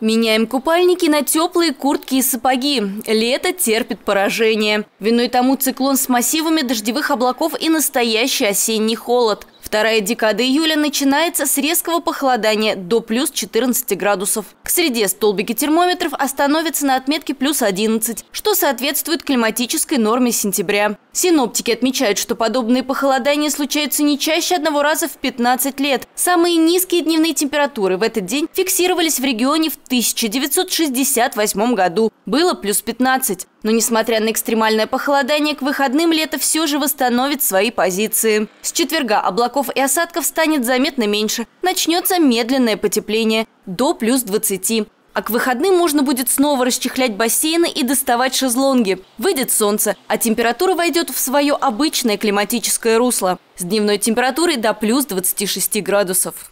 Меняем купальники на теплые куртки и сапоги. Лето терпит поражение. Виной тому циклон с массивами дождевых облаков и настоящий осенний холод. Вторая декада июля начинается с резкого похолодания до плюс 14 градусов. К среде столбики термометров остановятся на отметке плюс 11, что соответствует климатической норме сентября. Синоптики отмечают, что подобные похолодания случаются не чаще одного раза в 15 лет. Самые низкие дневные температуры в этот день фиксировались в регионе в 1968 году. Было плюс 15. Но несмотря на экстремальное похолодание, к выходным лето все же восстановит свои позиции. С четверга облаков и осадков станет заметно меньше. Начнется медленное потепление до плюс 20. А к выходным можно будет снова расчехлять бассейны и доставать шезлонги. Выйдет солнце, а температура войдет в свое обычное климатическое русло. С дневной температурой до плюс 26 градусов.